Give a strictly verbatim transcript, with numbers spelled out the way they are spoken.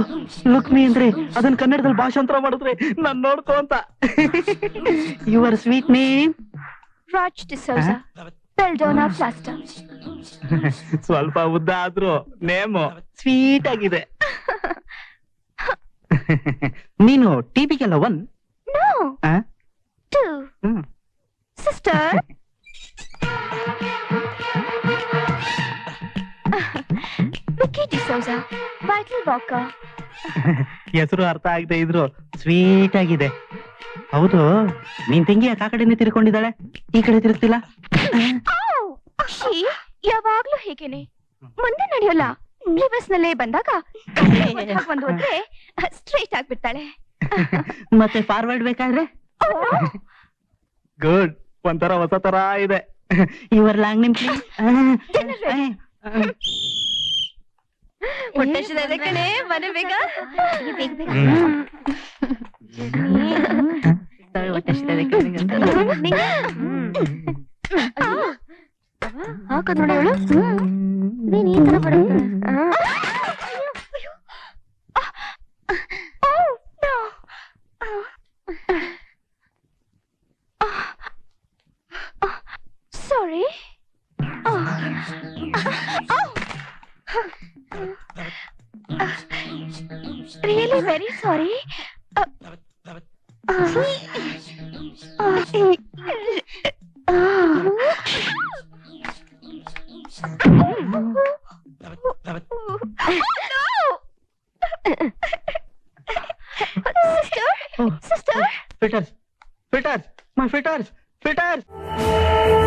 ಲುಕ್ಮಿ ಅಂದ್ರೆ ಅದನ್ನ ಕನ್ನಡದಲ್ಲಿ ಭಾಷಾಂತರ ಮಾಡಿದ್ರೆ ನಾನ್ ನೋಡ್ಕೋ ಅಂತ. Your sweet name? Raj D'Souza, belladonna plaster. ಸ್ವಲ್ಪ ಉದ್ದ ಆದ್ರೂ ನೇಮು ಸ್ವೀಟ್ ಆಗಿದೆ. ನೀನು ಟಿಪಿಗೆಲ್ಲ one? No, two. Sister, Vicky D'Souza, vital walker. ಹೆಸರು ಅರ್ಥ ಆಗದೆ ಇದ್ರು ಸ್ವೀಟ್ ಆಗಿದೆ. ಹೌದು, ನೀನ್ ತಂಗಿ ಆ ಕಡೆನೆ ತಿರ್ಕೊಂಡಿದ್ದಾಳೆ, ಈ ಕಡೆ ತಿರುಗ್ತಿಲ್ಲ. ಯಾವಾಗ್ಲೂ ಹೇಗೇನೆ, ಮುಂದೆ ನಡೆಯೋಲ್ಲ. ರಿವರ್ಸ್ ನಲ್ಲೇ ಬಂದಾಗ ಒಂದು ಹೋದ್ರೆ ಸ್ಟ್ರೈಟ್ ಆಗ್ಬಿಡ್ತಾಳೆ. ಮತ್ತೆ ಫಾರ್ವರ್ಡ್ ಬೇಕಾದ್ರೆ ಗುಡ್, ಒಂಥರ ಹೊಸ ತರ ಇದೆ. ಯುವರ್ ಲ್ಯಾಂಗ್ ನಿಮ್ ಹೊಟ್ಟೆ ಕಣೆ, ಮನೆ ಬೇಗ ಹಾಕದ್ ನೋಡಿ ಅವಳು. ನೀನ್ ಈ ತರ ಬರುತ್ತೆ. Sorry. Really very sorry. Sister, sister, filters, filters, my filters, filters.